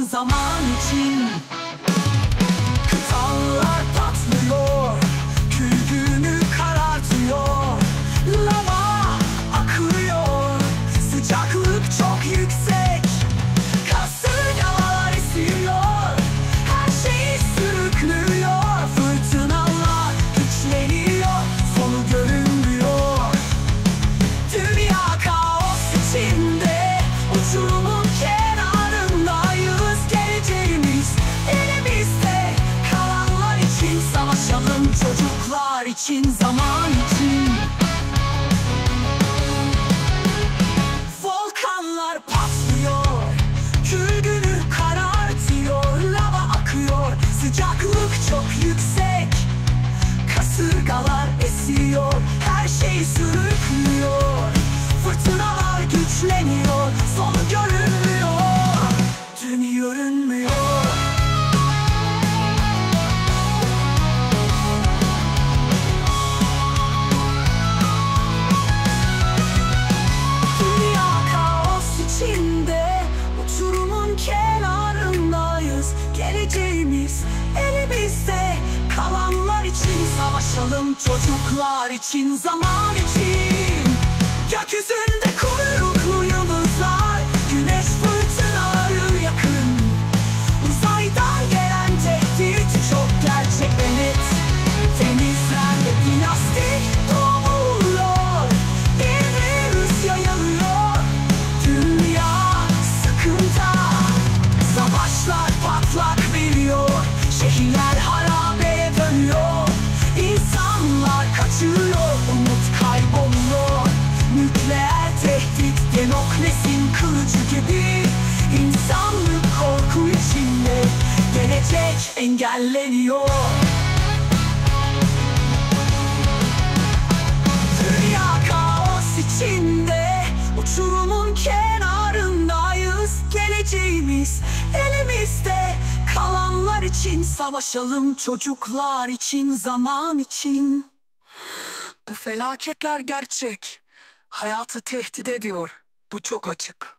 zaman için. Kıtalar patlıyor, külgünü karartıyor. Lava akıyor, sıcaklık çok yüksek. Kasırgalar esiyor, her şey sürüklüyor. Fırtınalar güçleniyor, sonu görünmüyor. Dünya kaos içinde, uçurumun kenarındayız. Geleceğimiz elimizde, kalanlar için savaşalım, çocuklar için, zaman için. Volkanlar patlıyor, külgünü karartıyor. Lava akıyor, sıcaklık çok yüksek. Kasırgalar esiyor, her şey sürüklüyor. Fırtınalar güçleniyor, sonu görünmüyor. Dün görünmüyor. Dünya kaos içinde, uçurumun kenarındayız. Geleceğimiz elimizde, kalanlar için savaşalım, çocuklar için, zaman için. Gökyüzünde kuyruklu yıldızlar, güneş fırtınaları yakın. Uzaydan gelen tehdit çok gerçek ve net. Denizlerde dinastik doğuyor, bir virüs yayılıyor. Dünya sıkıntı, savaşlar patlak veriyor. Şehirler harabeye dönüyor, insanlar kaçıyor, umut kayboluyor. Nükleer tehdit, Demokles'in kılıcı gibi. İnsanlık korku içinde, gelecek engelleniyor. Dünya kaos içinde, uçurumun kenarındayız. Geleceğimiz elimizde, kalanlar için savaşalım, çocuklar için, zaman için. Bu felaketler gerçek, hayatı tehdit ediyor. Bu çok açık.